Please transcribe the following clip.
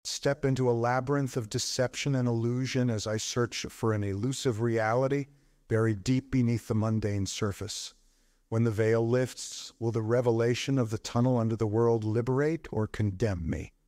step into a labyrinth of deception and illusion as I search for an elusive reality buried deep beneath the mundane surface? When the veil lifts, will the revelation of the tunnel under the world liberate or condemn me?